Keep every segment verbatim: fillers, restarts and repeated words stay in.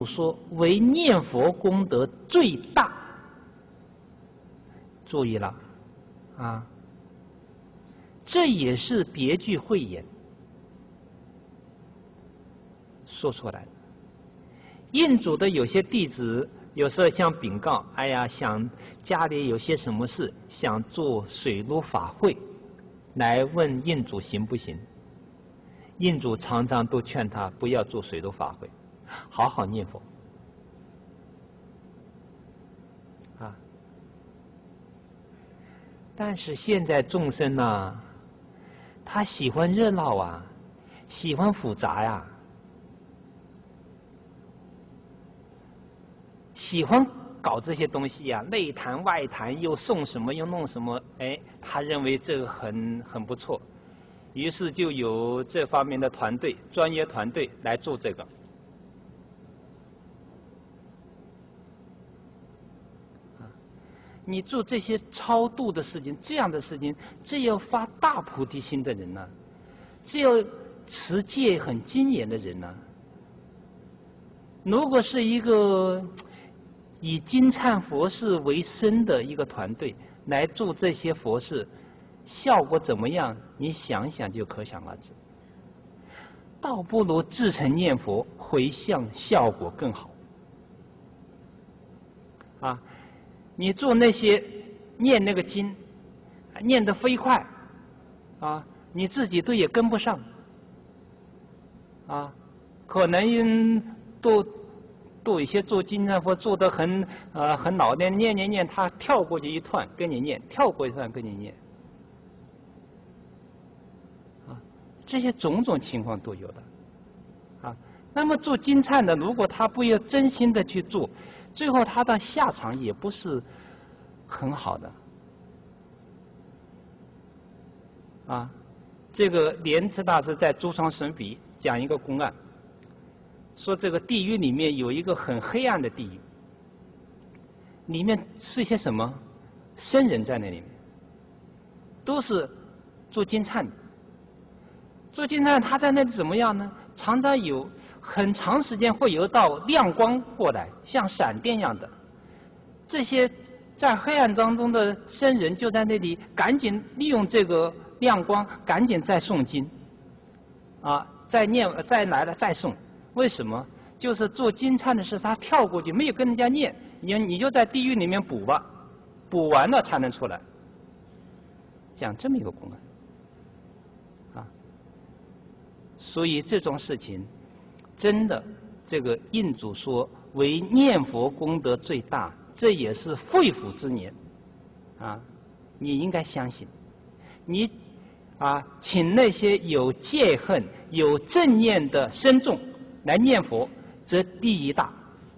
说为念佛功德最大，注意了啊，这也是别具慧眼说出来的。印主的有些弟子有时候想禀告，哎呀，想家里有些什么事，想做水陆法会，来问印主行不行？印主常常都劝他不要做水陆法会，好好念佛啊。但是现在众生呢、啊，他喜欢热闹啊，喜欢复杂呀、啊，喜欢搞这些东西呀、啊，内谈外谈，又送什么又弄什么，哎，他认为这个很很不错。于是就有这方面的团队、专业团队来做这个。你做这些超度的事情，这样的事情，这要发大菩提心的人呢、啊，这要持戒很精严的人呢、啊。如果是一个以金忏佛事为生的一个团队来做这些佛事，效果怎么样？你想想就可想而知。倒不如自诚念佛，回向效果更好。啊，你做那些念那个经，念得飞快，啊，你自己都也跟不上，啊，可能都都有些做经忏佛做得很呃很老练，念念念，他跳过去一段跟你念，跳过一段跟你念。这些种种情况都有的，啊，那么做金忏的，如果他不要真心的去做，最后他的下场也不是很好的，啊，这个莲池大师在《诸创神笔》讲一个公案，说这个地狱里面有一个很黑暗的地狱，里面是些什么？僧人在那里面，都是做金忏的。做金忏，他在那里怎么样呢？常常有很长时间会有一道亮光过来，像闪电一样的。这些在黑暗当中的僧人就在那里赶紧利用这个亮光，赶紧再诵经，啊，再念，再来了再诵。为什么？就是做金忏的事，他跳过去，没有跟人家念，你你就在地狱里面补吧，补完了才能出来。讲这么一个公案。所以这种事情，真的，这个印主说为念佛功德最大，这也是肺腑之言，啊，你应该相信。你啊，请那些有戒恨、有正念的僧众来念佛，则利益大，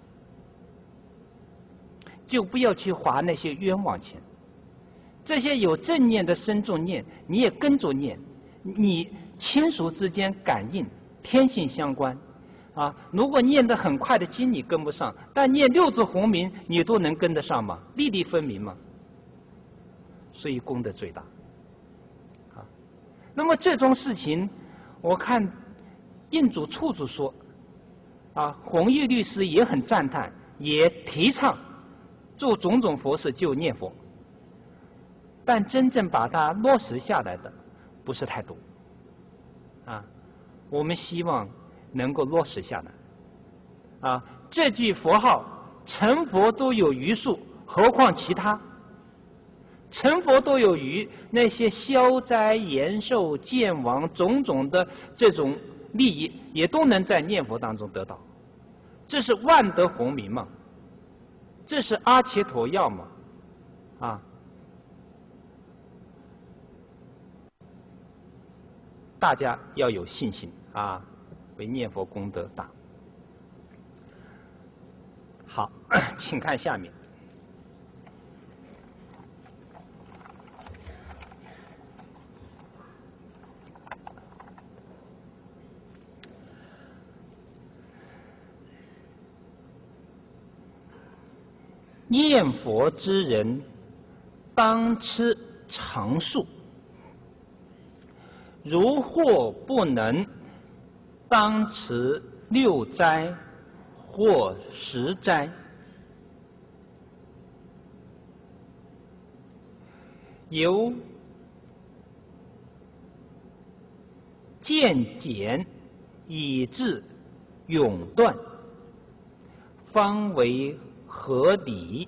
就不要去花那些冤枉钱。这些有正念的僧众念，你也跟着念，你。亲属之间感应，天性相关，啊！如果念得很快的经你跟不上，但念六字洪名你都能跟得上吗？粒粒分明嘛。所以功德最大。啊，那么这种事情，我看印主处处说，啊，弘毅律师也很赞叹，也提倡做种种佛事就念佛，但真正把它落实下来的不是太多。啊，我们希望能够落实下来。啊，这句佛号成佛都有余数，何况其他？成佛都有余，那些消灾延寿、见亡种种的这种利益，也都能在念佛当中得到。这是万德洪名嘛？这是阿伽陀药嘛？啊。大家要有信心啊，为念佛功德大。好，请看下面。念佛之人，当吃长素。如或不能，当持六斋或食斋。由渐减以至永断，方为合理。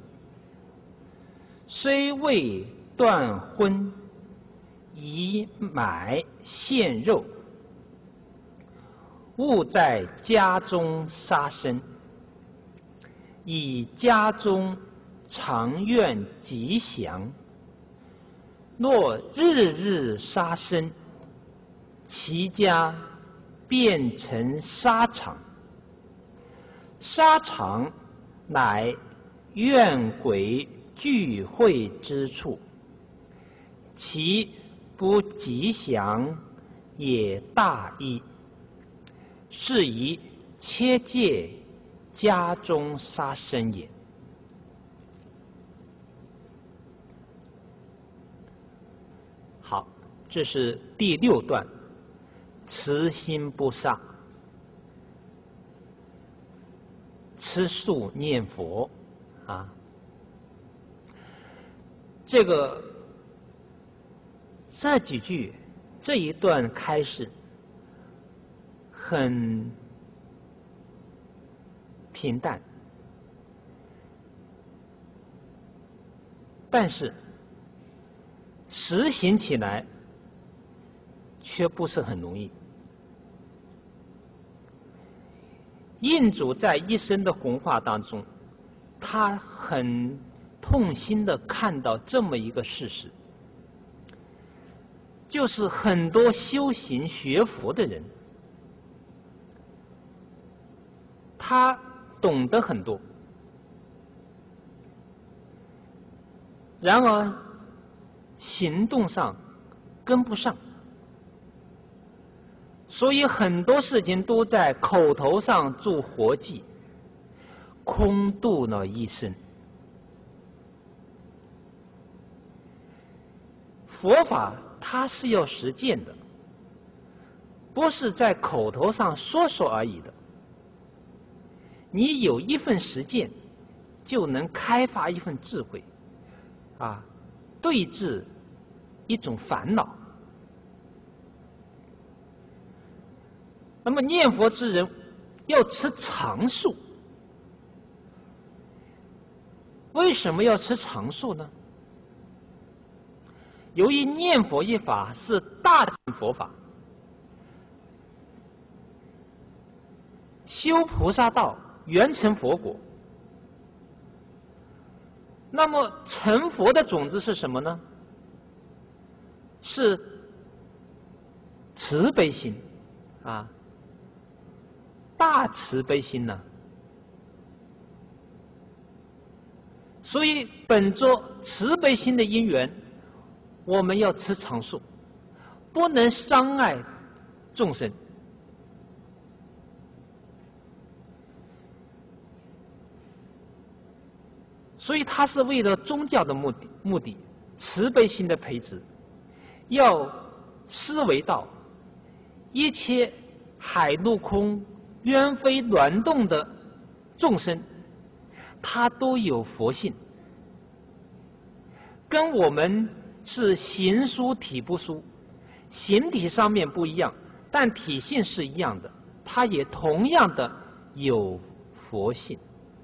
虽未断荤，以买现肉，勿在家中杀生，以家中常愿吉祥。若日日杀生，其家变成沙场。沙场乃怨鬼聚会之处，其不吉祥也大矣。是以切戒家中杀生也。好，这是第六段，慈心不杀，吃素念佛啊。这个这几句这一段开始很平淡，但是实行起来却不是很容易。印主在一生的弘化当中，他很痛心地看到这么一个事实，就是很多修行学佛的人，他懂得很多，然而行动上跟不上，所以很多事情都在口头上做活计，空度了一生。佛法它是要实践的，不是在口头上说说而已的。你有一份实践，就能开发一份智慧，啊，对治一种烦恼。那么念佛之人要吃长素，为什么要吃长素呢？由于念佛一法是大乘佛法，修菩萨道，圆成佛果。那么成佛的种子是什么呢？是慈悲心啊，大慈悲心呢、啊。所以本着慈悲心的因缘，我们要吃长素，不能伤害众生。所以它是为了宗教的目的，目的慈悲心的培植，要思维到一切海陆空冤非乱动的众生，他都有佛性，跟我们是形殊体不殊，形体上面不一样，但体性是一样的，它也同样的有佛性。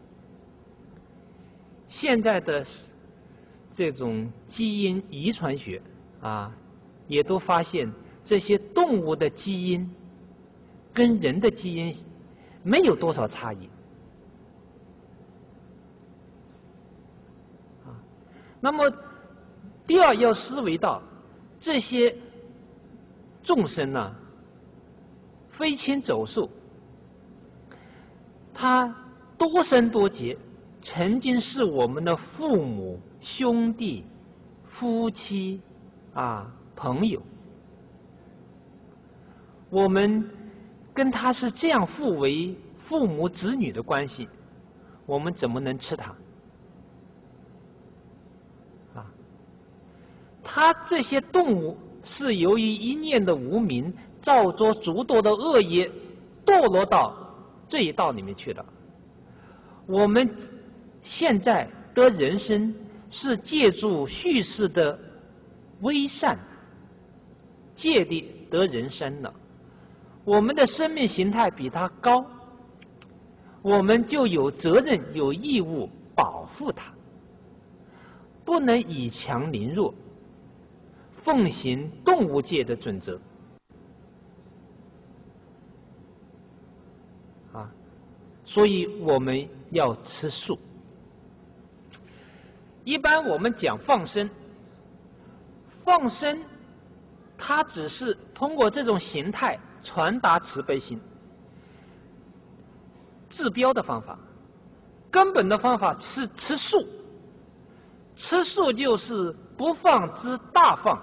现在的这种基因遗传学啊，也都发现这些动物的基因跟人的基因没有多少差异。啊，那么第二要思维到这些众生呢、啊，飞禽走兽，他多生多劫，曾经是我们的父母、兄弟、夫妻啊、朋友，我们跟他是这样互为父母子女的关系，我们怎么能吃他？啊，他这些动物是由于一念的无明，造作诸多的恶业，堕落到这一道里面去的。 我们现在得人生是借助叙事的微善，借力得人生了。我们的生命形态比他高，我们就有责任、有义务保护他，不能以强凌弱，奉行动物界的准则。啊，所以我们要吃素。一般我们讲放生，放生它只是通过这种形态传达慈悲心，治标的方法，根本的方法是吃素。吃素就是不放之大放。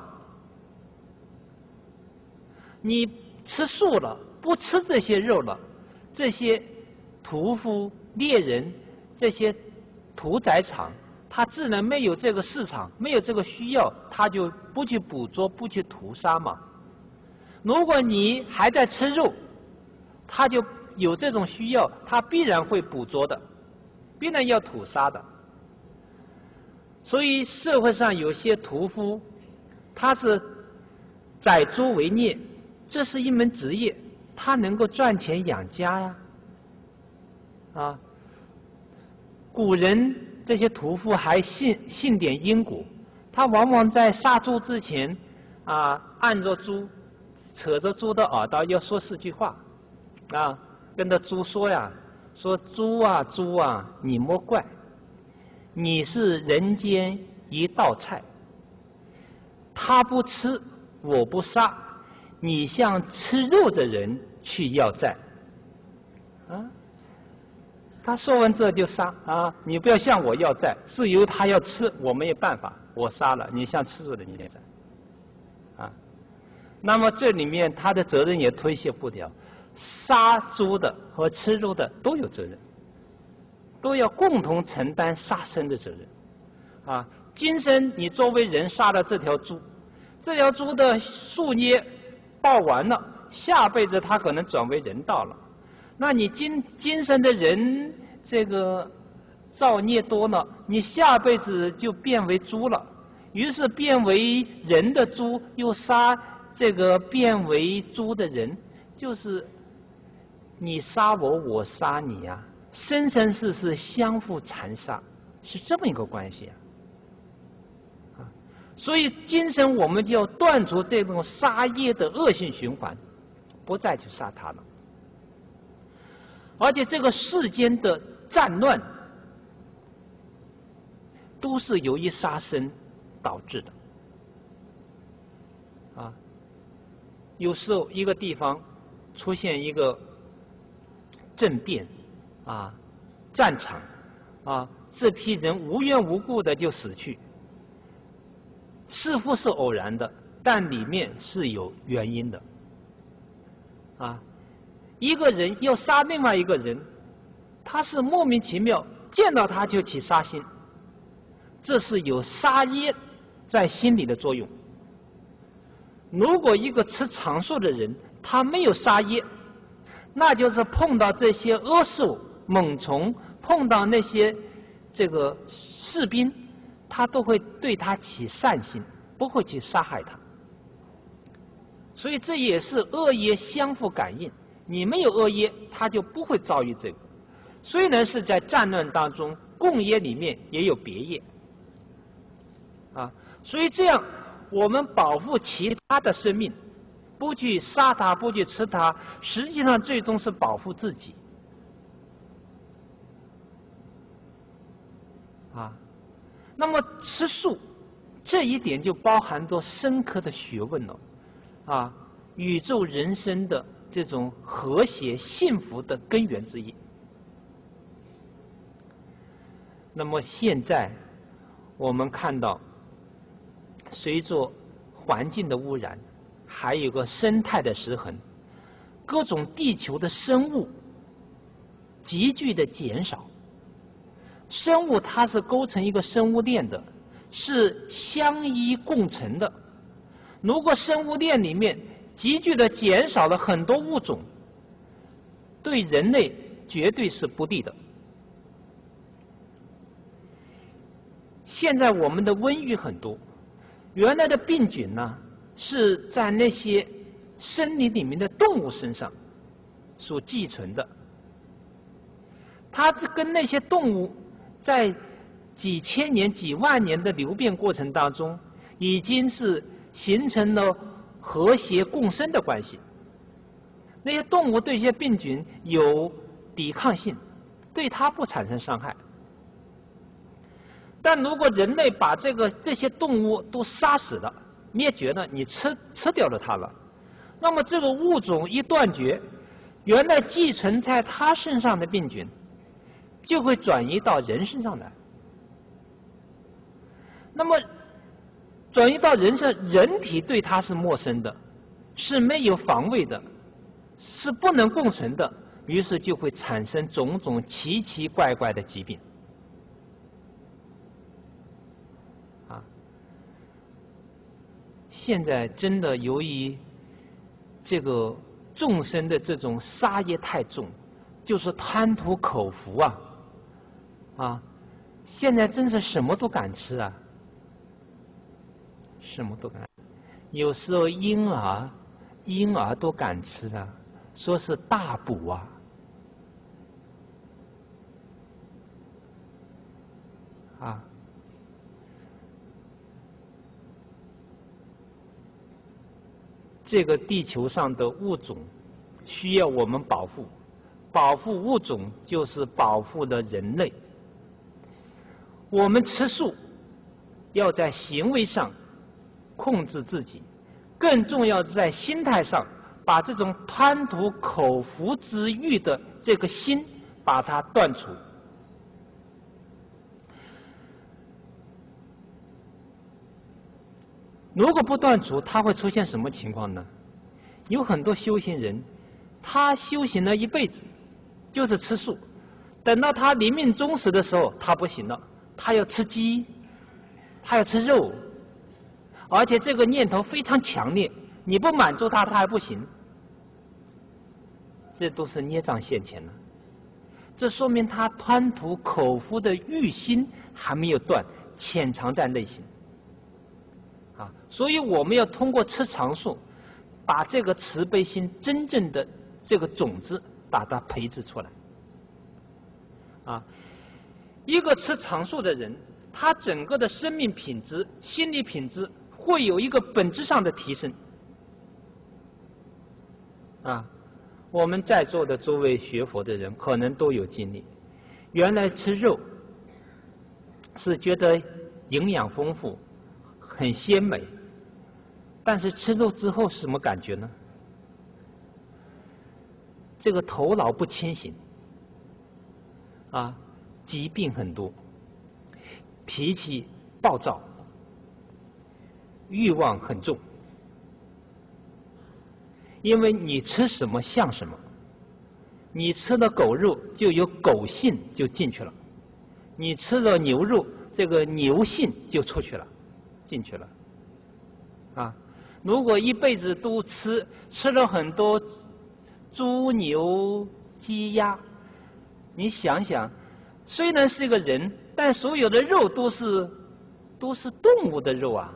你吃素了，不吃这些肉了，这些屠夫、猎人、这些屠宰场，他自然没有这个市场，没有这个需要，他就不去捕捉，不去屠杀嘛。如果你还在吃肉，他就有这种需要，他必然会捕捉的，必然要屠杀的。所以社会上有些屠夫，他是宰猪为业，这是一门职业，他能够赚钱养家呀。啊，古人这些屠夫还信信点因果，他往往在杀猪之前，啊，按着猪，扯着猪的耳朵要说四句话，啊，跟着猪说呀，说猪啊猪啊，你莫怪，你是人间一道菜，他不吃，我不杀，你向吃肉的人去要债，啊。他说完这就杀啊！你不要向我要债，是由他要吃，我没有办法，我杀了你，向吃肉的你要债，啊。那么这里面他的责任也推卸不掉，杀猪的和吃肉的都有责任，都要共同承担杀生的责任，啊。今生你作为人杀了这条猪，这条猪的树业报完了，下辈子他可能转为人道了。那你今今生的人这个造孽多了，你下辈子就变为猪了，于是变为人的猪，又杀这个变为猪的人，就是你杀我，我杀你啊，生生世世相互残杀，是这么一个关系啊。啊，所以今生我们就要断除这种杀业的恶性循环，不再去杀他了。而且这个世间的战乱，都是由于杀生导致的。啊，有时候一个地方出现一个政变，啊，战场，啊，这批人无缘无故的就死去，似乎是偶然的，但里面是有原因的。啊。一个人要杀另外一个人，他是莫名其妙见到他就起杀心，这是有杀业在心里的作用。如果一个吃长寿的人，他没有杀业，那就是碰到这些恶兽猛虫，碰到那些这个士兵，他都会对他起善心，不会去杀害他。所以这也是恶业相互感应。你没有恶业，他就不会遭遇这个。虽然是在战乱当中，共业里面也有别业，啊，所以这样我们保护其他的生命，不去杀它，不去吃它，实际上最终是保护自己。啊，那么吃素这一点就包含着深刻的学问了，啊，宇宙人生的这种和谐幸福的根源之一。那么现在我们看到，随着环境的污染，还有个生态的失衡，各种地球的生物急剧的减少。生物它是构成一个生物链的，是相依共存的。如果生物链里面急剧的减少了很多物种，对人类绝对是不利的。 现在我们的瘟疫很多，原来的病菌呢是在那些森林里面的动物身上所寄存的，它是跟那些动物在几千年、几万年的流变过程当中，已经是形成了和谐共生的关系。那些动物对这些病菌有抵抗性，对它不产生伤害。但如果人类把这个这些动物都杀死了、灭绝了，你吃吃掉了它了，那么这个物种一断绝，原来寄存在它身上的病菌就会转移到人身上来。那么转移到人身，人体对它是陌生的，是没有防卫的，是不能共存的，于是就会产生种种奇奇怪怪的疾病。啊，现在真的由于这个众生的这种杀业太重，就是贪图口福啊，啊，现在真是什么都敢吃啊，什么都敢，有时候婴儿婴儿都敢吃啊，说是大补啊。啊，这个地球上的物种需要我们保护，保护物种就是保护了人类。我们吃素，要在行为上控制自己，更重要是在心态上，把这种贪图口福之欲的这个心，把它断除。如果不断除，它会出现什么情况呢？有很多修行人，他修行了一辈子，就是吃素，等到他临命终时的时候，他不行了，他要吃鸡，他要吃肉，而且这个念头非常强烈，你不满足他，他还不行。这都是孽障现前了，这说明他贪图口福的欲心还没有断，潜藏在内心。啊，所以我们要通过吃长素，把这个慈悲心真正的这个种子，把它培植出来。啊，一个吃长素的人，他整个的生命品质、心理品质会有一个本质上的提升。啊，我们在座的诸位学佛的人，可能都有经历，原来吃肉是觉得营养丰富，很鲜美，但是吃肉之后是什么感觉呢？这个头脑不清醒，啊，疾病很多，脾气暴躁，欲望很重，因为你吃什么像什么，你吃了狗肉就有狗性就进去了，你吃了牛肉，这个牛性就出去了。进去了，啊！如果一辈子都吃吃了很多猪牛鸡鸭，你想想，虽然是一个人，但所有的肉都是都是动物的肉啊。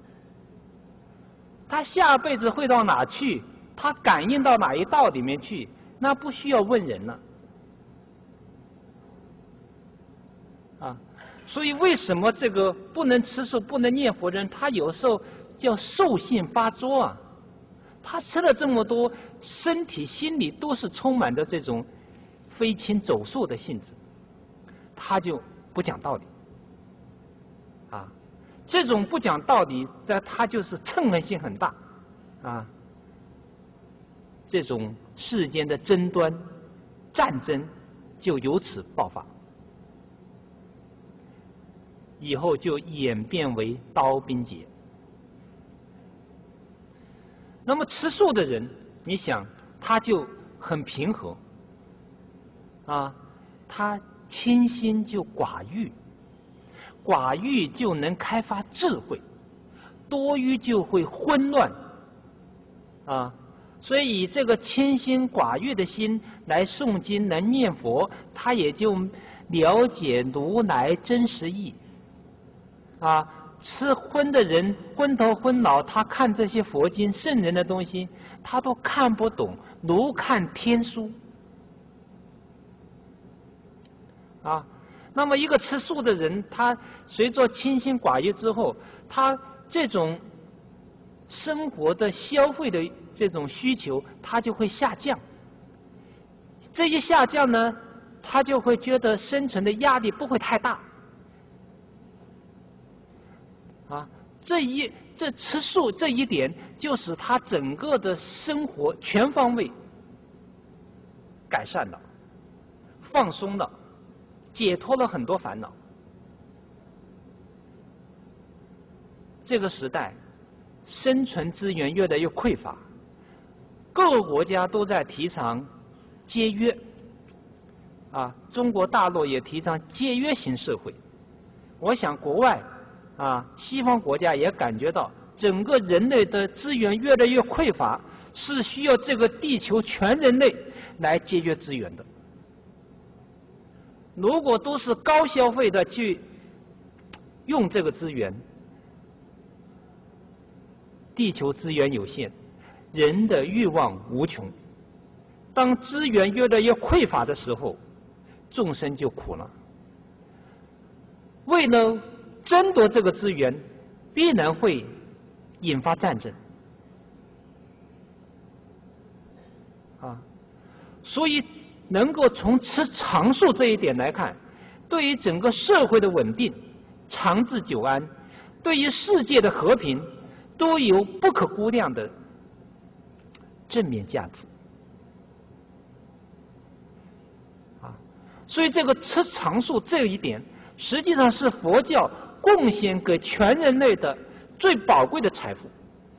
他下辈子会到哪去？他感应到哪一道里面去？那不需要问人了，啊！所以为什么这个不能吃素、不能念佛人，他有时候叫兽性发作啊？他吃了这么多，身体、心理都是充满着这种飞禽走兽的性质，他就不讲道理。啊，这种不讲道理的，他就是嗔恨心很大，啊，这种世间的争端、战争就由此爆发。以后就演变为刀兵劫。那么吃素的人，你想他就很平和，啊，他清心就寡欲，寡欲就能开发智慧，多欲就会混乱，啊，所以以这个清心寡欲的心来诵经、来念佛，他也就了解如来真实义。 啊，吃荤的人昏头昏脑，他看这些佛经圣人的东西，他都看不懂，如看天书。啊，那么一个吃素的人，他随着清心寡欲之后，他这种生活的消费的这种需求，他就会下降。这一下降呢，他就会觉得生存的压力不会太大。啊，这一这吃素这一点，就使他整个的生活全方位改善了，放松了，解脱了很多烦恼。这个时代，生存资源越来越匮乏，各个国家都在提倡节约。啊，中国大陆也提倡节约型社会。我想国外啊，西方国家也感觉到整个人类的资源越来越匮乏，是需要这个地球全人类来节约资源的。如果都是高消费的去用这个资源，地球资源有限，人的欲望无穷。当资源越来越匮乏的时候，众生就苦了。为了争夺这个资源，必然会引发战争。啊，所以能够从吃长素这一点来看，对于整个社会的稳定、长治久安，对于世界的和平，都有不可估量的正面价值。啊，所以这个吃长素这一点，实际上是佛教贡献给全人类的最宝贵的财富。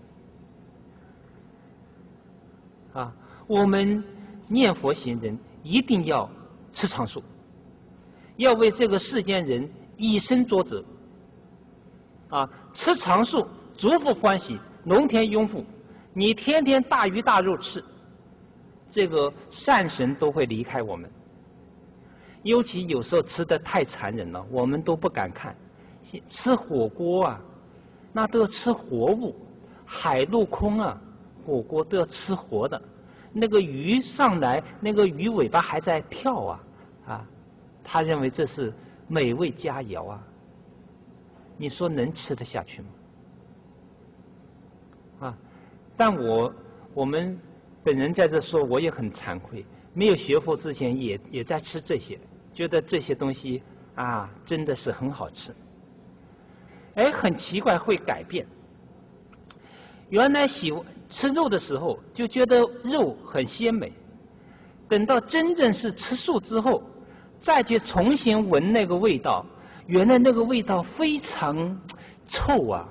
啊，我们念佛行人一定要吃长素，要为这个世间人以身作则。啊，吃长素，足福欢喜，龙天拥护。你天天大鱼大肉吃，这个善神都会离开我们。尤其有时候吃的太残忍了，我们都不敢看。吃火锅啊，那都要吃活物，海陆空啊，火锅都要吃活的。那个鱼上来，那个鱼尾巴还在跳啊，啊，他认为这是美味佳肴啊。你说能吃得下去吗？啊，但我我们本人在这说，我也很惭愧，没有学佛之前也也在吃这些，觉得这些东西啊真的是很好吃。哎，很奇怪会改变。原来喜吃肉的时候就觉得肉很鲜美，等到真正是吃素之后，再去重新闻那个味道，原来那个味道非常臭啊！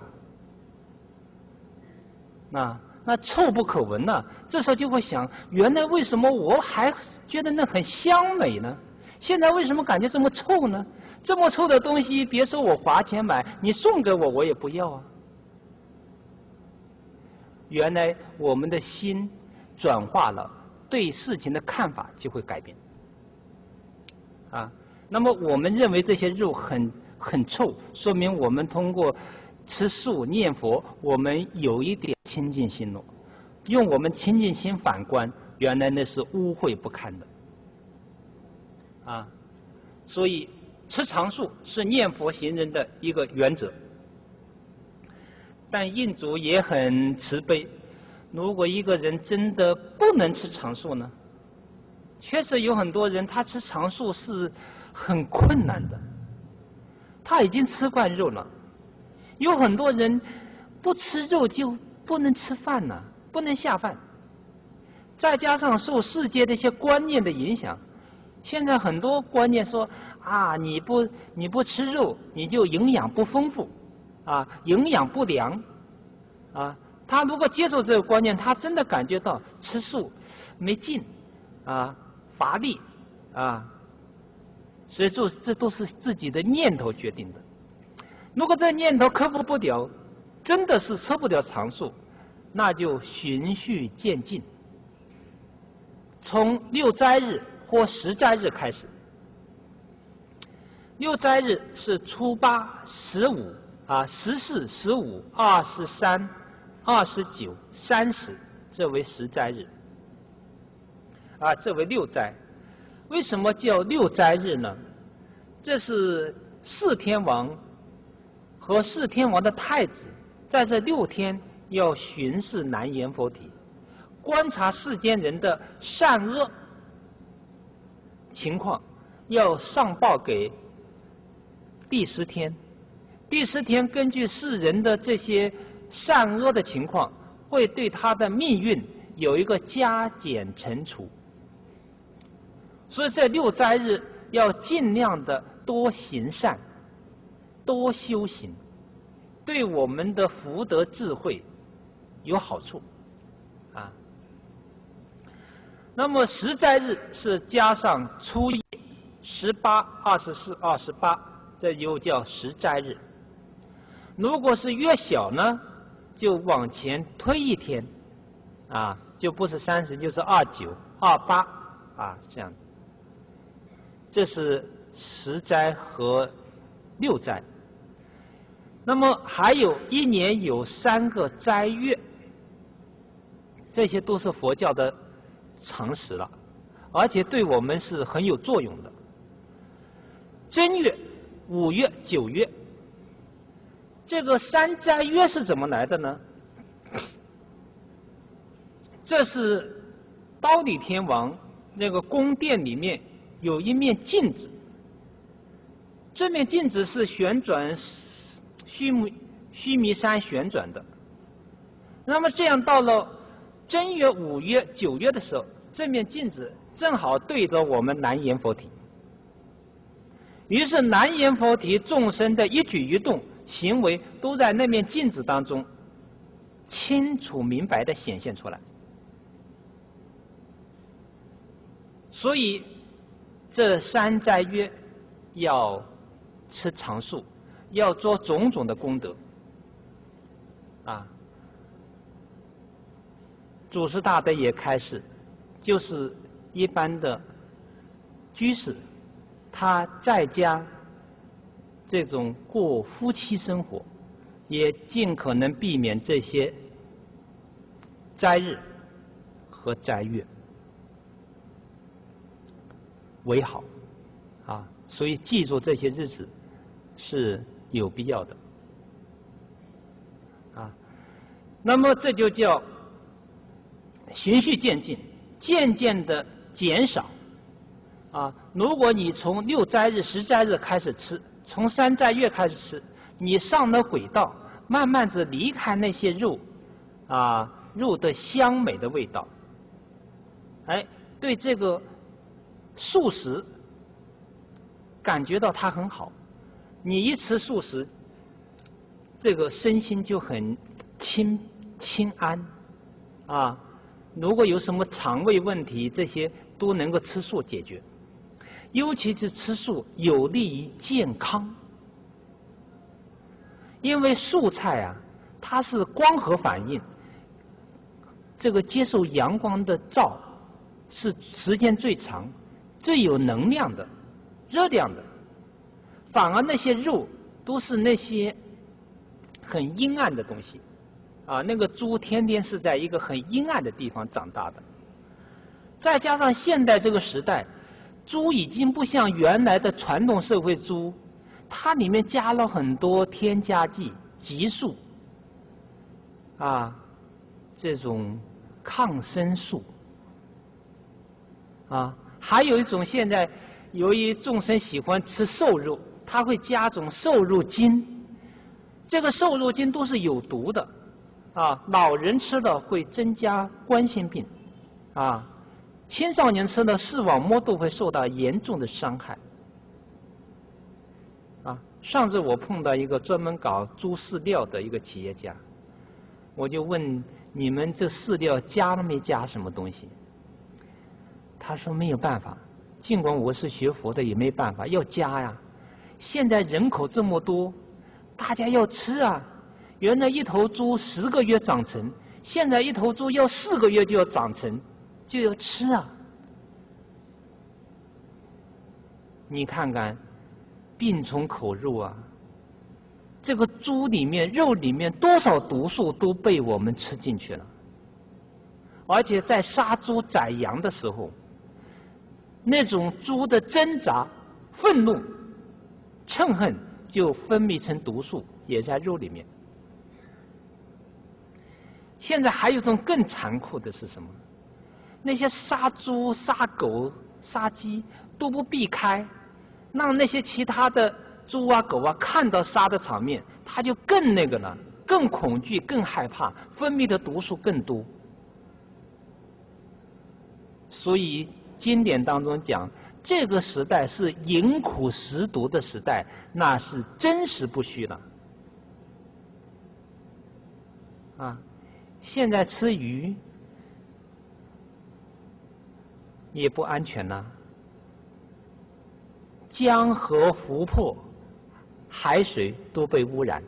那那臭不可闻呐、啊。这时候就会想，原来为什么我还觉得那很香美呢？现在为什么感觉这么臭呢？这么臭的东西，别说我花钱买，你送给我我也不要啊。原来我们的心转化了，对事情的看法就会改变。啊，那么我们认为这些肉很很臭，说明我们通过吃素念佛，我们有一点清净心了。用我们清净心反观，原来那是污秽不堪的。啊，所以吃长素是念佛行人的一个原则。但印祖也很慈悲，如果一个人真的不能吃长素呢？确实有很多人他吃长素是很困难的，他已经吃惯肉了。有很多人不吃肉就不能吃饭了，不能下饭。再加上受世界的一些观念的影响，现在很多观念说啊，你不你不吃肉，你就营养不丰富，啊，营养不良，啊，他如果接受这个观念，他真的感觉到吃素没劲，啊，乏力，啊，所以说这都是自己的念头决定的。如果这念头克服不了，真的是吃不了长素，那就循序渐进，从六斋日或十斋日开始。六斋日是初八、十五、 啊，十四、十五、二十三、二十九、三十，这为十斋日。啊，这为六斋。为什么叫六斋日呢？这是四天王和四天王的太子在这六天要巡视南阎浮提，观察世间人的善恶情况，要上报给第十天。第十天根据世人的这些善恶的情况，会对他的命运有一个加减乘除。所以这六斋日要尽量的多行善，多修行，对我们的福德智慧有好处啊。那么十斋日是加上初一、十八、二十四、二十八，这又叫十斋日。如果是越小呢，就往前推一天，啊，就不是三十，就是二九、二八啊，这样。这是十斋和六斋。那么还有一年有三个斋月，这些都是佛教的常识了，而且对我们是很有作用的。正月、五月、九月，这个三斋月是怎么来的呢？这是忉利天王那个宫殿里面有一面镜子，这面镜子是旋转须弥须弥山旋转的。那么这样到了正月、五月、九月的时候，这面镜子正好对着我们南阎浮提。于是南阎浮提众生的一举一动、行为都在那面镜子当中清楚明白地显现出来。所以这三斋月要吃长素，要做种种的功德啊。祖师大德也开示，就是一般的居士，他在家这种过夫妻生活，也尽可能避免这些斋日和斋月为好啊。所以记住这些日子是有必要的啊。那么这就叫循序渐进，渐渐的减少啊。如果你从六斋日、十斋日开始吃，从三斋月开始吃，你上了轨道，慢慢的离开那些肉啊肉的香美的味道，哎，对这个素食感觉到它很好。你一吃素食，这个身心就很清清安啊。如果有什么肠胃问题，这些都能够吃素解决。尤其是吃素有利于健康，因为素菜啊，它是光合反应，这个接受阳光的照是时间最长、最有能量的、热量的。反而那些肉都是那些很阴暗的东西。啊，那个猪天天是在一个很阴暗的地方长大的，再加上现代这个时代，猪已经不像原来的传统社会猪，它里面加了很多添加剂、激素，啊，这种抗生素，啊，还有一种现在由于众生喜欢吃瘦肉，它会加种瘦肉精，这个瘦肉精都是有毒的。啊，老人吃了会增加冠心病，啊，青少年吃了视网膜都会受到严重的伤害。啊，上次我碰到一个专门搞猪饲料的一个企业家，我就问你们这饲料加了没加什么东西？他说没有办法，尽管我是学佛的也没办法，要加呀。现在人口这么多，大家要吃啊。原来一头猪十个月长成，现在一头猪要四个月就要长成，就要吃啊！你看看，病从口入啊！ 这个猪里面、肉里面多少毒素都被我们吃进去了。而且在杀猪宰羊的时候，那种猪的挣扎、愤怒、嗔恨就分泌成毒素，也在肉里面。现在还有一种更残酷的是什么？那些杀猪、杀狗、杀鸡都不避开，让那些其他的猪啊、狗啊看到杀的场面，他就更那个了，更恐惧、更害怕，分泌的毒素更多。所以经典当中讲，这个时代是饮苦食毒的时代，那是真实不虚了。啊，现在吃鱼也不安全了，江河湖泊、海水都被污染。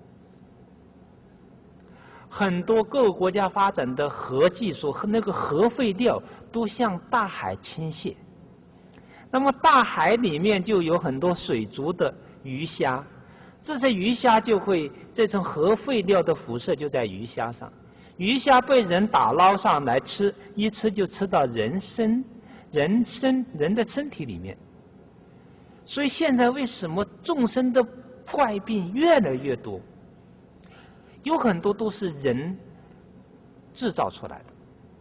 很多各个国家发展的核技术和那个核废料都向大海倾泻，那么大海里面就有很多水族的鱼虾，这些鱼虾就会这种核废料的辐射就在鱼虾上，鱼虾被人打捞上来吃，一吃就吃到人身、人身人的身体里面。所以现在为什么众生的怪病越来越多？有很多都是人制造出来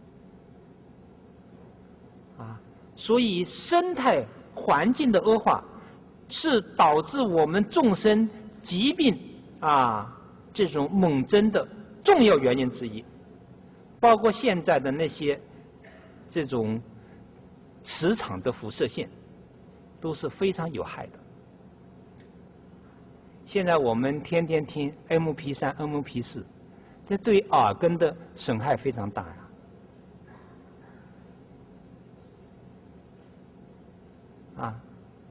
的，啊，所以生态环境的恶化是导致我们众生疾病啊这种猛增的重要原因之一。包括现在的那些这种磁场的辐射线，都是非常有害的。现在我们天天听 M P 三、M P 四，这对耳根的损害非常大呀。啊，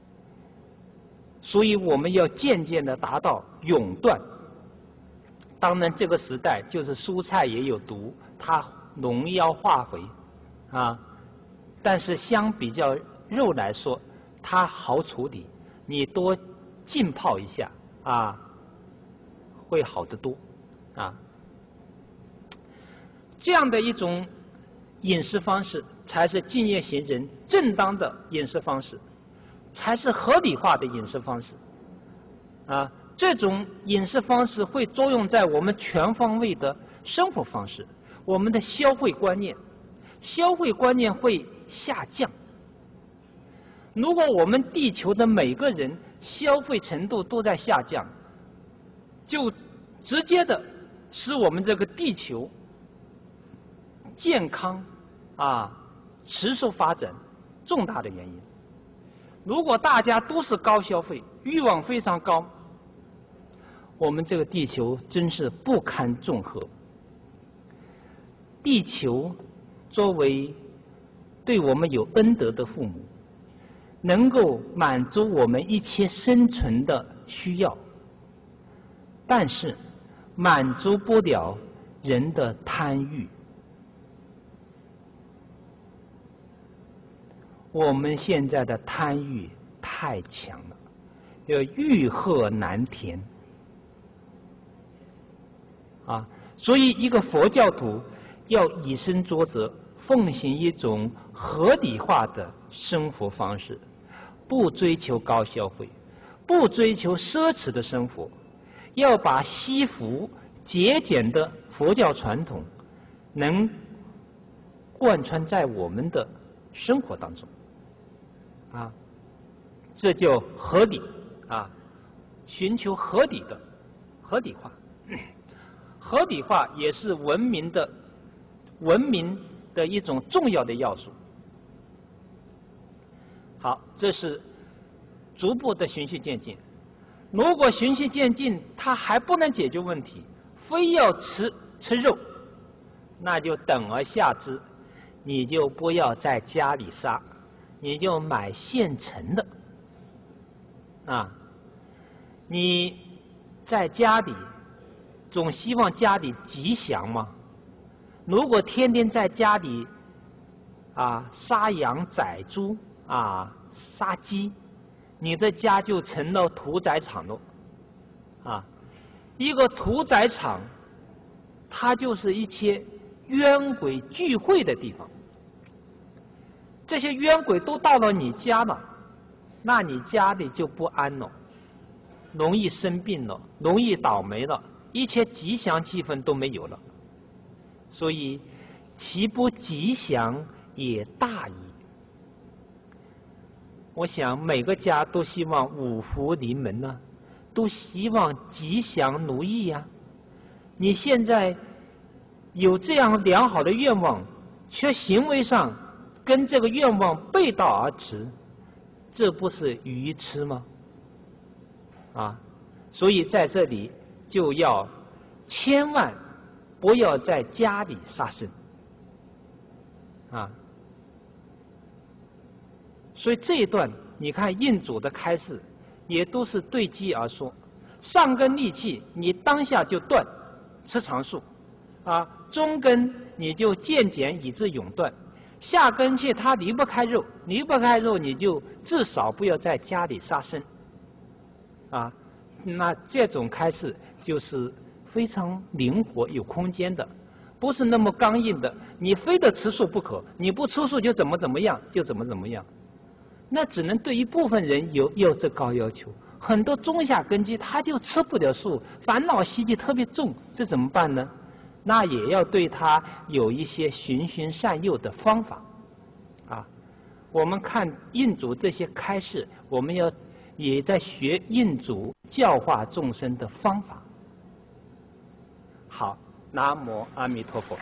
所以我们要渐渐的达到永断。当然，这个时代就是蔬菜也有毒，它农药化肥，啊，但是相比较肉来说，它好处理，你多浸泡一下。啊，会好得多，啊，这样的一种饮食方式才是敬业行人正当的饮食方式，才是合理化的饮食方式，啊，这种饮食方式会作用在我们全方位的生活方式，我们的消费观念，消费观念会下降。如果我们地球的每个人消费程度都在下降，就直接的使我们这个地球健康啊持续发展重大的原因。如果大家都是高消费，欲望非常高，我们这个地球真是不堪重荷。地球作为对我们有恩德的父母，能够满足我们一切生存的需要，但是满足不了人的贪欲。我们现在的贪欲太强了，要欲壑难填啊！所以，一个佛教徒要以身作则，奉行一种合理化的生活方式，不追求高消费，不追求奢侈的生活，要把惜福节俭的佛教传统能贯穿在我们的生活当中。啊，这叫合理啊，寻求合理的合理化，合理化也是文明的文明的一种重要的要素。好，这是逐步的循序渐进。如果循序渐进它还不能解决问题，非要吃吃肉，那就等而下之，你就不要在家里杀。你就买现成的，啊，你在家里总希望家里吉祥嘛。如果天天在家里啊杀羊宰猪啊杀鸡，你的家就成了屠宰场了，啊， 一个屠宰场，它就是一些冤鬼聚会的地方。这些冤鬼都到了你家了，那你家里就不安了，容易生病了，容易倒霉了，一切吉祥气氛都没有了。所以，其不吉祥也大矣。我想每个家都希望五福临门呢、啊，都希望吉祥如意呀、啊。你现在有这样良好的愿望，却行为上跟这个愿望背道而驰，这不是愚痴吗？啊，所以在这里就要千万不要在家里杀生啊。所以这一段你看印祖的开示，也都是对机而说。上根利气，你当下就断，吃长素；啊，中根你就渐减以致永断；下根气它离不开肉，离不开肉你就至少不要在家里杀生。啊，那这种开示就是非常灵活有空间的，不是那么刚硬的。你非得吃素不可，你不吃素就怎么怎么样，就怎么怎么样。那只能对一部分人有有这高要求，很多中下根基他就吃不了素，烦恼习气特别重，这怎么办呢？那也要对他有一些循循善诱的方法，啊，我们看印祖这些开示，我们要也在学印祖教化众生的方法。好，南无阿弥陀佛。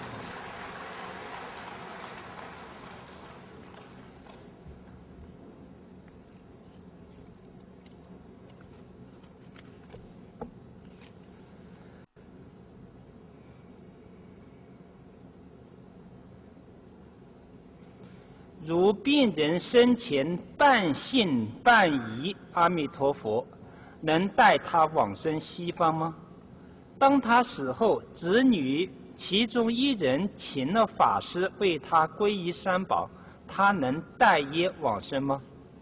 如病人生前半信半疑阿弥陀佛，能带他往生西方吗？当他死后，子女其中一人请了法师为他皈依三宝，他能带业往生吗？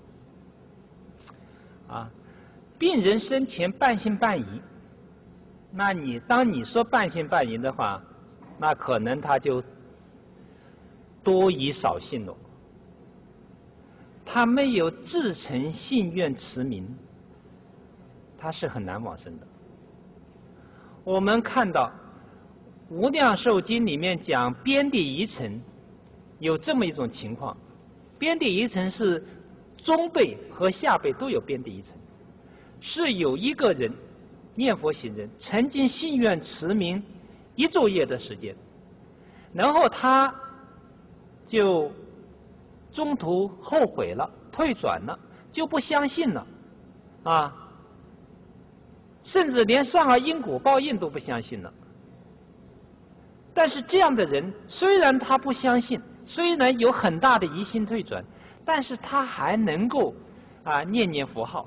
啊，病人生前半信半疑，那你当你说半信半疑的话，那可能他就多疑少信了。他没有至诚信愿持名，他是很难往生的。我们看到《无量寿经》里面讲边地疑尘，有这么一种情况：边地疑尘是中辈和下辈都有边地疑尘，是有一个人念佛行人曾经信愿持名一昼夜的时间，然后他就中途后悔了，退转了，就不相信了，啊，甚至连善恶因果报应都不相信了。但是这样的人，虽然他不相信，虽然有很大的疑心退转，但是他还能够啊念念佛号。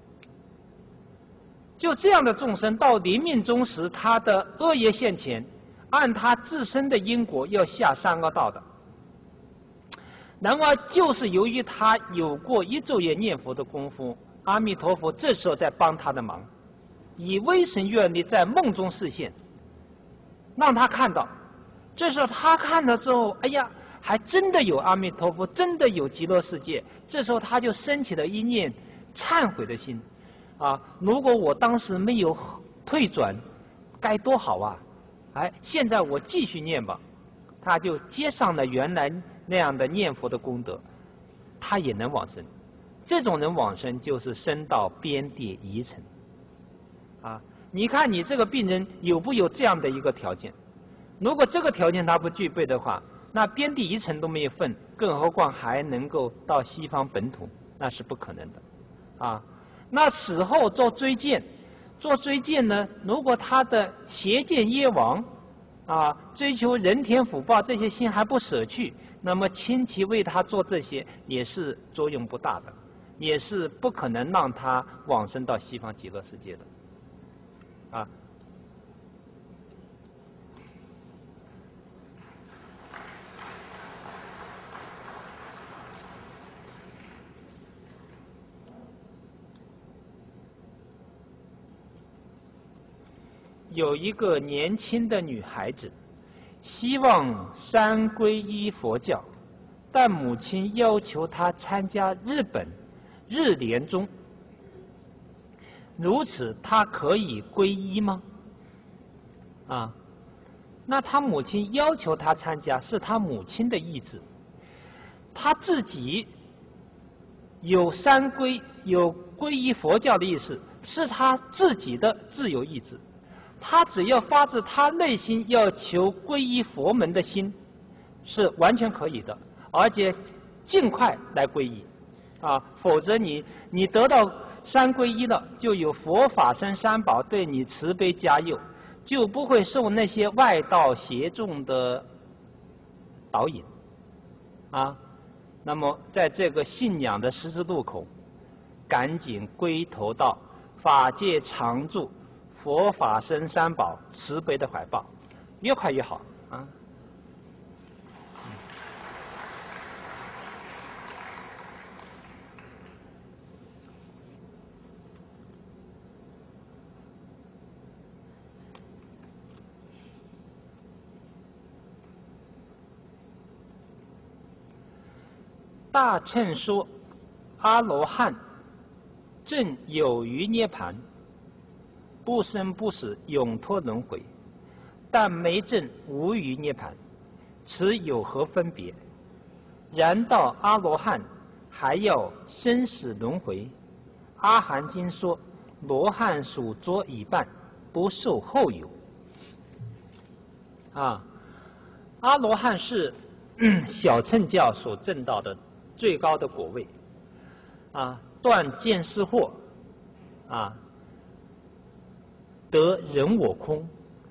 就这样的众生，到临命终时，他的恶业现前，按他自身的因果要下三恶道的。然而，就是由于他有过一昼夜念佛的功夫，阿弥陀佛这时候在帮他的忙，以威神愿力在梦中示现，让他看到。这时候他看了之后，哎呀，还真的有阿弥陀佛，真的有极乐世界。这时候他就升起了一念忏悔的心，啊，如果我当时没有退转，该多好啊！哎，现在我继续念吧，他就接上了原来那样的念佛的功德，他也能往生。这种人往生就是生到边地疑尘。啊，你看你这个病人有不有这样的一个条件？如果这个条件他不具备的话，那边地疑尘都没有份，更何况还能够到西方本土，那是不可能的。啊，那死后做追荐，做追荐呢，如果他的邪见业王，啊，追求人天福报这些心还不舍去，那么亲戚为他做这些也是作用不大的，也是不可能让他往生到西方极乐世界的。啊， 有一个年轻的女孩子，希望三皈依佛教，但母亲要求她参加日本日莲宗。如此，她可以皈依吗？啊，那她母亲要求她参加，是她母亲的意志。她自己有三皈，有皈依佛教的意思，是她自己的自由意志。她只要发自她内心要求皈依佛门的心，是完全可以的，而且尽快来皈依，啊，否则你你得到三皈依了，就有佛法僧三宝对你慈悲加佑，就不会受那些外道邪众的导引，啊，那么在这个信仰的十字路口，赶紧归投到法界常住佛法僧三宝慈悲的怀抱，越快越好啊！大乘说，阿罗汉正有余涅盘，不生不死，永脱轮回，但没证无余涅盘，此有何分别？然道阿罗汉还要生死轮回。阿含经说，罗汉属浊已半，不受后有。啊，阿罗汉是小乘教所证到的最高的果位，啊，断见思惑，啊，得人我空。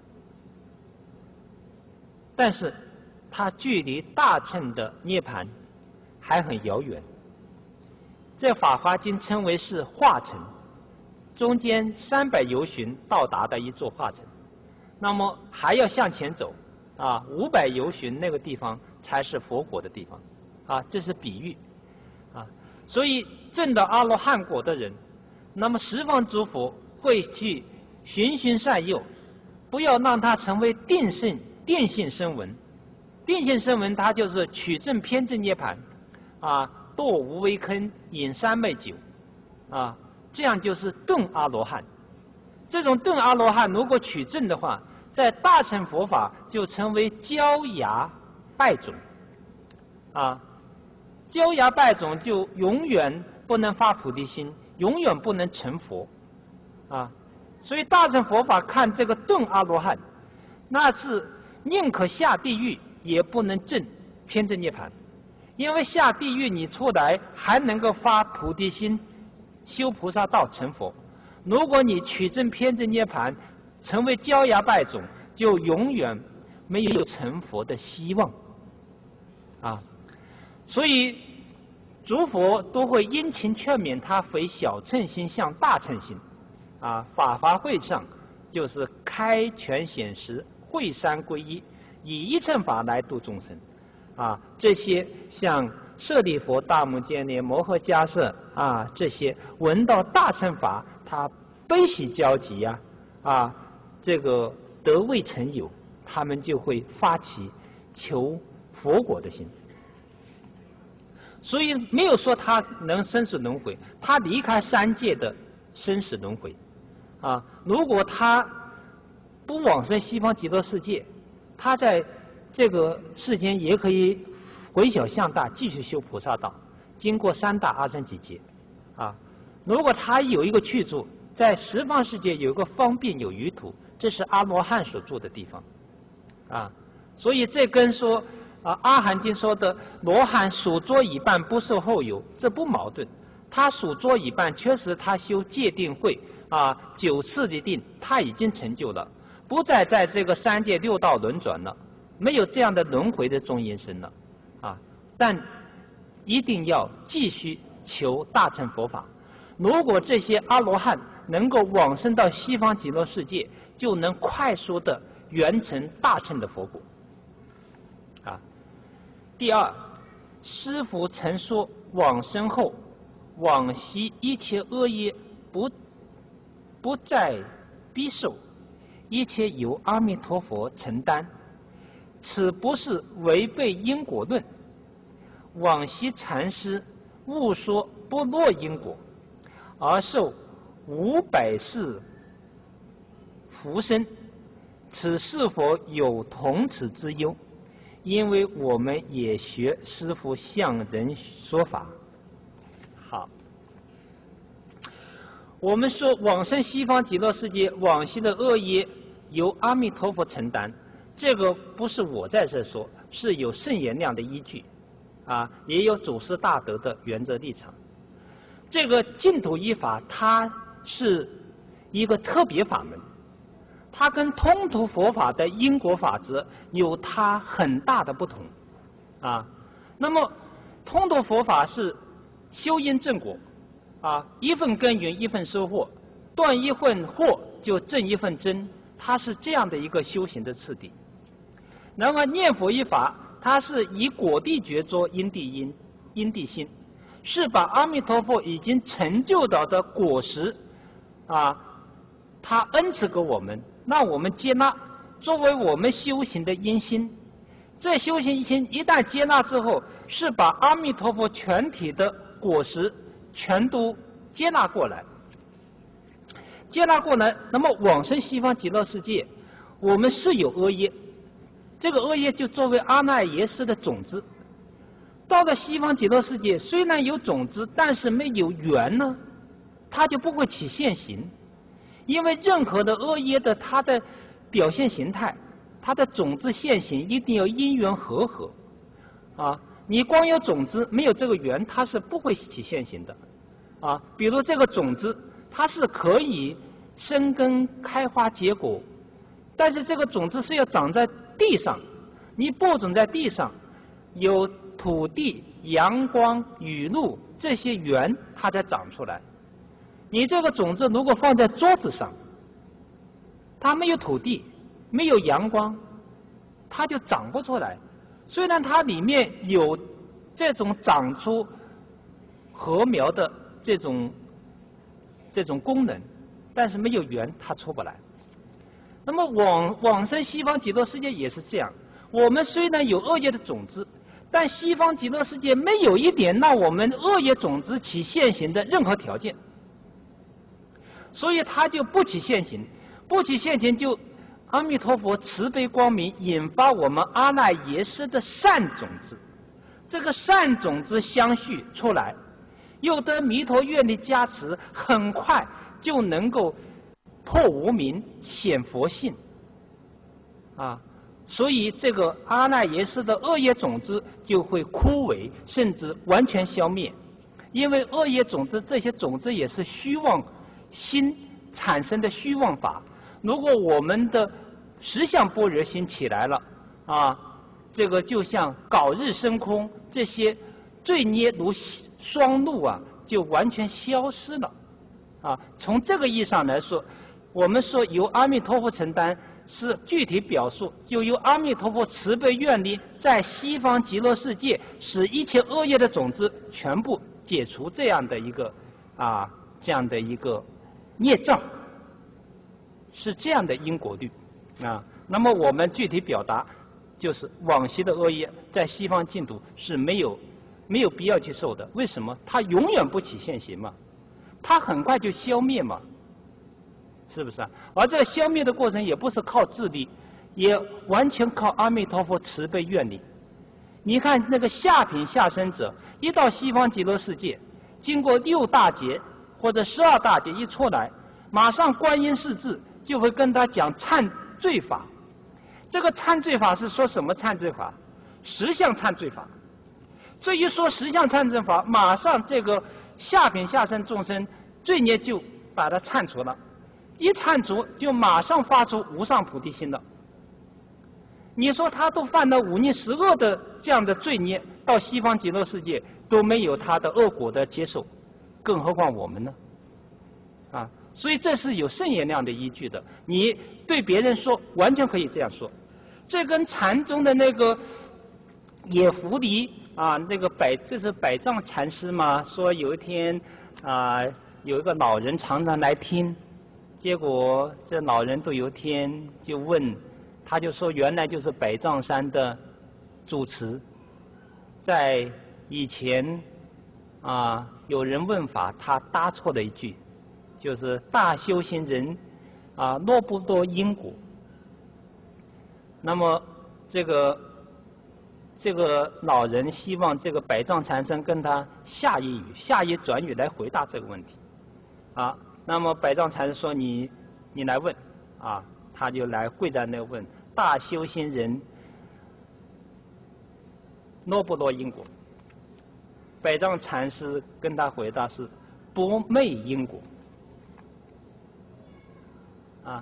但是，它距离大乘的涅盘还很遥远。这《法华经》称为是化城，中间三百由旬到达的一座化城，那么还要向前走，啊，五百由旬那个地方才是佛果的地方。啊，这是比喻，啊，所以证到阿罗汉果的人，那么十方诸佛会去循循善诱，不要让他成为定性定性声闻。定性声闻，它就是取证偏正涅盘，啊，堕无为坑，饮三昧酒，啊，这样就是顿阿罗汉。这种顿阿罗汉如果取证的话，在大乘佛法就称为焦芽败种，啊。焦芽败种就永远不能发菩提心，永远不能成佛，啊，所以大乘佛法看这个顿阿罗汉，那是宁可下地狱也不能证偏正涅盘，因为下地狱你出来还能够发菩提心，修菩萨道成佛。如果你取证偏正涅盘，成为焦芽败种，就永远没有成佛的希望，啊。所以，诸佛都会殷勤劝勉他回小乘心向大乘心，啊，法华会上就是开权显实，会三皈依，以一乘法来度众生，啊，这些像舍利佛、大目犍连、摩诃迦叶啊，这些闻到大乘法，他悲喜交集呀，啊，这个得未曾有，他们就会发起求佛果的心。所以没有说他能生死轮回，他离开三界的生死轮回，啊，如果他不往生西方极乐世界，他在这个世间也可以回小向大，继续修菩萨道，经过三大阿僧祇劫，啊，如果他有一个去处，在十方世界有一个方便有余土，这是阿罗汉所住的地方，啊，所以这跟说。啊，阿含经说的罗汉属浊已半，不受后有，这不矛盾。他属浊已半，确实他修戒定慧啊，九次的定他已经成就了，不再在这个三界六道轮转了，没有这样的轮回的中阴身了，啊，但一定要继续求大乘佛法。如果这些阿罗汉能够往生到西方极乐世界，就能快速的圆成大乘的佛果。第二，师父曾说，往生后，往昔一切恶业不不再必受， 一切由阿弥陀佛承担，此不是违背因果论。往昔禅师误说不落因果，而受五百世福生，此是否有同此之忧？因为我们也学师父向人说法。好，我们说往生西方极乐世界，往昔的恶业由阿弥陀佛承担，这个不是我在这说，是有圣言量的依据，啊，也有祖师大德的原则立场。这个净土一法，它是一个特别法门，它跟通途佛法的因果法则有它很大的不同，啊，那么通途佛法是修因正果，啊，一份耕耘一份收获，断一份祸就正一份真，它是这样的一个修行的次第。那么念佛一法，它是以果地觉作因地因，因地心，是把阿弥陀佛已经成就到的果实，啊，他恩赐给我们，让我们接纳，作为我们修行的因心。这修行心一旦接纳之后，是把阿弥陀佛全体的果实全都接纳过来。接纳过来，那么往生西方极乐世界，我们是有恶业，这个恶业就作为阿赖耶识的种子。到了西方极乐世界，虽然有种子，但是没有缘呢，它就不会起现行。因为任何的恶业的它的表现形态，它的种子现行一定要因缘和合，啊，你光有种子没有这个缘，它是不会起现行的，啊，比如这个种子，它是可以生根开花结果，但是这个种子是要长在地上，你播种在地上，有土地、阳光、雨露这些缘，它才长出来。你这个种子如果放在桌子上，它没有土地，没有阳光，它就长不出来。虽然它里面有这种长出禾苗的这种这种功能，但是没有缘，它出不来。那么往往生西方极乐世界也是这样。我们虽然有恶业的种子，但西方极乐世界没有一点让我们恶业种子起现行的任何条件。所以它就不起现行，不起现行就阿弥陀佛慈悲光明引发我们阿赖耶识的善种子，这个善种子相续出来，又得弥陀愿力加持，很快就能够破无明显佛性，啊，所以这个阿赖耶识的恶业种子就会枯萎，甚至完全消灭，因为恶业种子这些种子也是虚妄心产生的虚妄法，如果我们的实相般若心起来了，啊，这个就像槁日升空，这些罪孽如霜露啊，就完全消失了，啊，从这个意义上来说，我们说由阿弥陀佛承担，是具体表述，就由阿弥陀佛慈悲愿力在西方极乐世界，使一切恶业的种子全部解除，这样的一个啊，这样的一个业障，是这样的因果律，啊，那么我们具体表达，就是往昔的恶业在西方净土是没有没有必要去受的。为什么？它永远不起现行嘛，它很快就消灭嘛，是不是啊？而这个消灭的过程也不是靠智力，也完全靠阿弥陀佛慈悲愿力。你看那个下品下生者，一到西方极乐世界，经过六大劫或者十二大劫一出来，马上观音世智就会跟他讲忏罪法。这个忏罪法是说什么忏罪法？十相忏罪法。这一说十相忏罪法，马上这个下品下生众生罪孽就把它忏除了，一忏除就马上发出无上菩提心了。你说他都犯了五逆十恶的这样的罪孽，到西方极乐世界都没有他的恶果的接受，更何况我们呢？啊，所以这是有圣言量的依据的。你对别人说，完全可以这样说。这跟禅宗的那个野狐狸啊，那个百这是百丈禅师嘛，说有一天啊，有一个老人常常来听结果这老人都有一天就问，他就说原来就是百丈山的主持，在以前啊有人问法，他答错了一句，就是大修行人啊落不多因果。那么这个这个老人希望这个百丈禅师跟他下一语下一转语来回答这个问题，啊，那么百丈禅师说你你来问，啊，他就来跪在那问大修行人落不落因果？百丈禅师跟他回答是不昧因果，啊，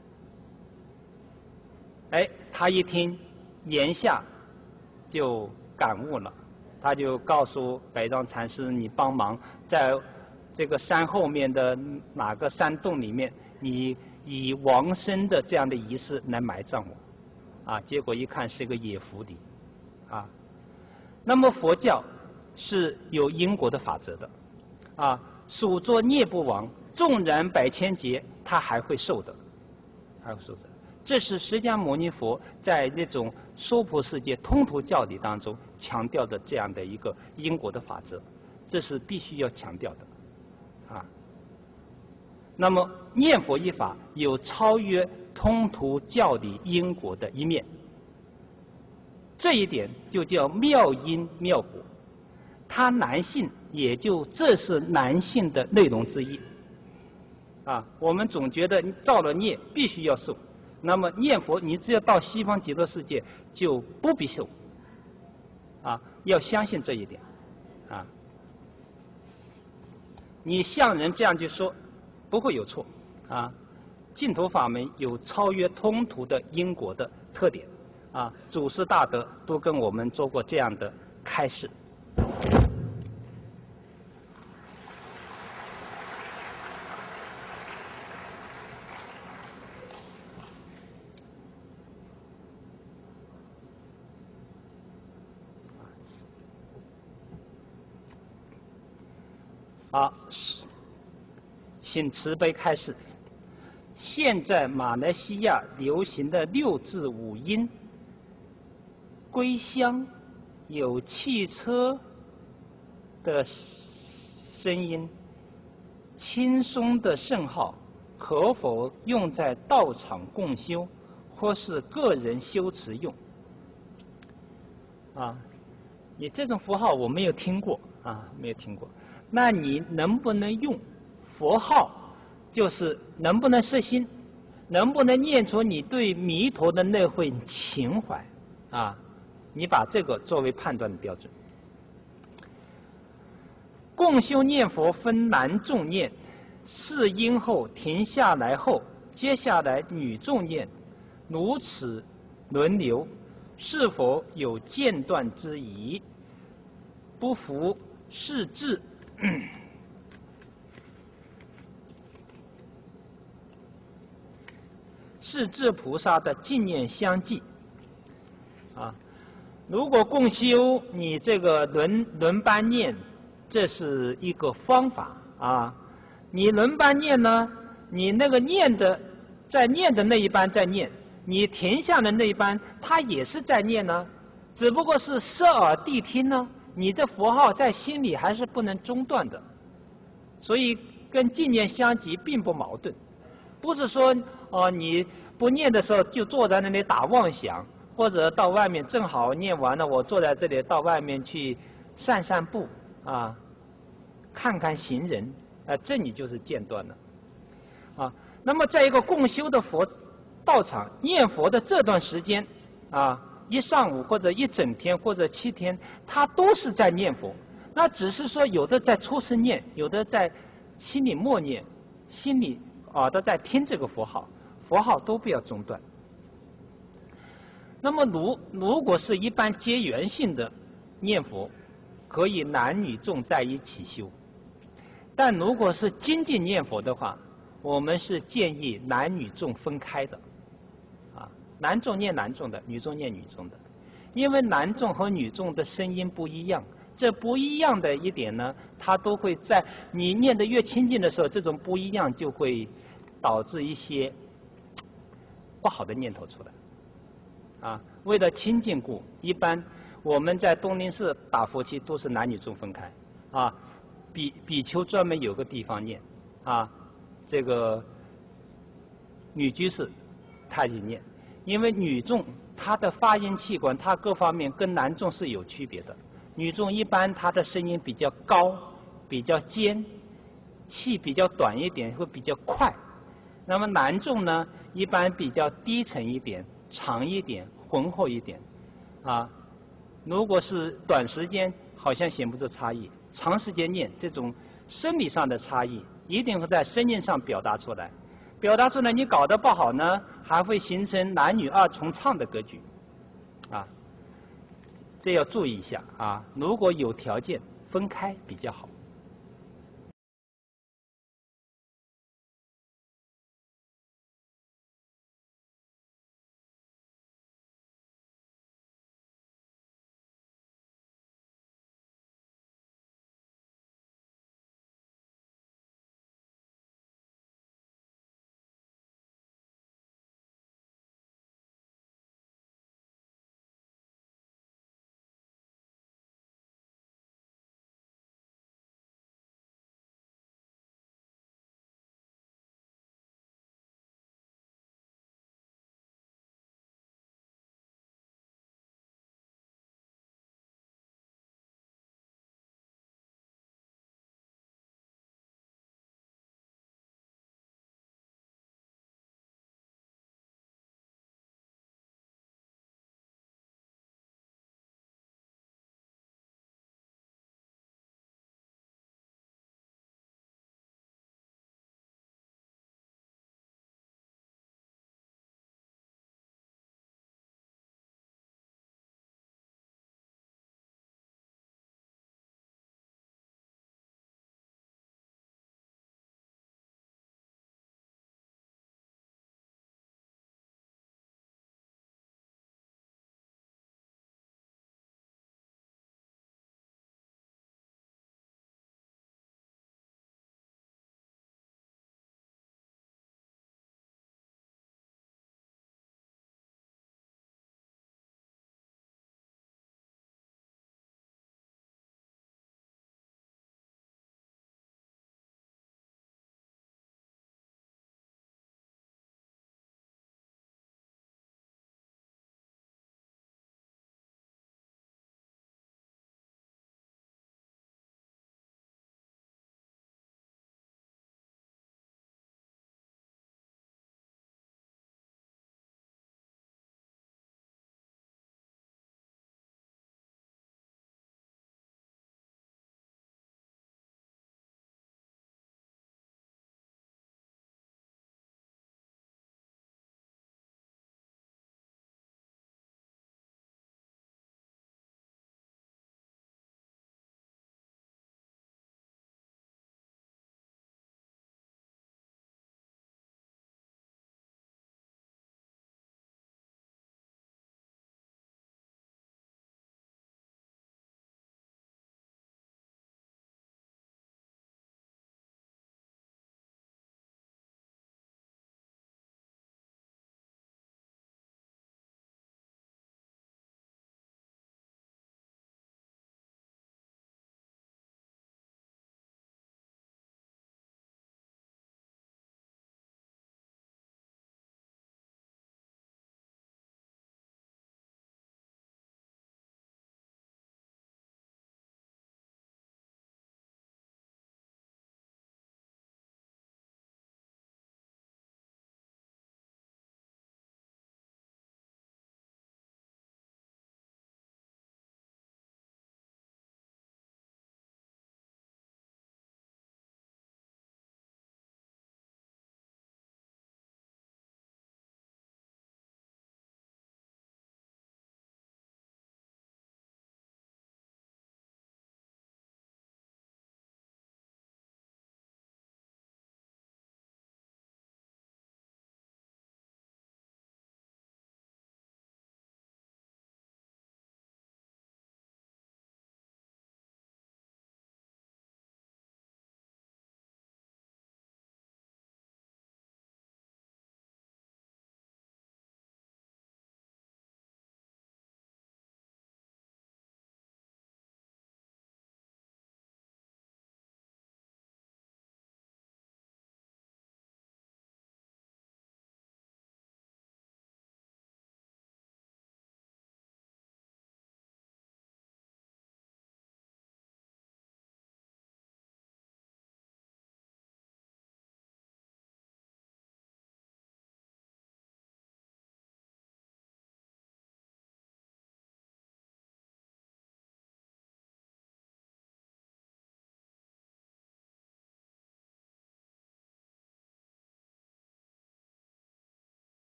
哎，他一听言下就感悟了，他就告诉百丈禅师：“你帮忙在这个山后面的哪个山洞里面，你以往生的这样的仪式来埋葬我。”啊，结果一看是个野狐狸，啊，那么佛教是有因果的法则的，啊，属作孽不亡，纵然百千劫，他还会受的，还会受的。这是释迦牟尼佛在那种娑婆世界通途教理当中强调的这样的一个因果的法则，这是必须要强调的，啊。那么念佛一法有超越通途教理因果的一面，这一点就叫妙因妙果。它男性也就这是男性的内容之一，啊，我们总觉得造了孽必须要受。那么念佛，你只要到西方极乐世界就不必受，啊，要相信这一点，啊，你向人这样去说，不会有错，啊，净土法门有超越通途的因果的特点，啊，祖师大德都跟我们做过这样的开示。好，请慈悲开示。现在马来西亚流行的六字五音，归乡有汽车的声音，轻松的圣号，可否用在道场共修，或是个人修持用？啊，你这种符号我没有听过啊，没有听过。那你能不能用佛号？就是能不能摄心，能不能念出你对弥陀的那份情怀啊？你把这个作为判断的标准。共修念佛分男众念，是因后停下来后，接下来女众念，如此轮流，是否有间断之疑？不服是智。是智菩萨的净念相继，啊，如果共修你这个轮轮班念，这是一个方法啊。你轮班念呢，你那个念的在念的那一班在念，你停下的那一班，它也是在念呢，只不过是摄耳谛听呢。你的佛号在心里还是不能中断的，所以跟净念相继并不矛盾。不是说哦、呃，你不念的时候就坐在那里打妄想，或者到外面正好念完了，我坐在这里到外面去散散步啊，看看行人啊，这你就是间断了啊。那么在一个共修的佛道场念佛的这段时间啊，一上午或者一整天或者七天，他都是在念佛。那只是说有的在出声念，有的在心里默念，心里耳朵在听这个佛号，佛号都不要中断。那么如如果是一般结缘性的念佛，可以男女众在一起修。但如果是精进念佛的话，我们是建议男女众分开的，啊，男众念男众的，女众念女众的，因为男众和女众的声音不一样。这不一样的一点呢，它都会在你念得越亲近的时候，这种不一样就会导致一些不好的念头出来。啊，为了清净故，一般我们在东林寺打佛七都是男女众分开。啊，比比丘专门有个地方念，啊，这个女居士她也念，因为女众她的发音器官，她各方面跟男众是有区别的。女众一般她的声音比较高，比较尖，气比较短一点，会比较快。那么男众呢，一般比较低沉一点，长一点，浑厚一点。啊，如果是短时间，好像显不出差异。长时间念，这种生理上的差异一定会在声音上表达出来，表达出来你搞得不好呢，还会形成男女二重唱的格局，啊，这要注意一下啊。如果有条件分开比较好。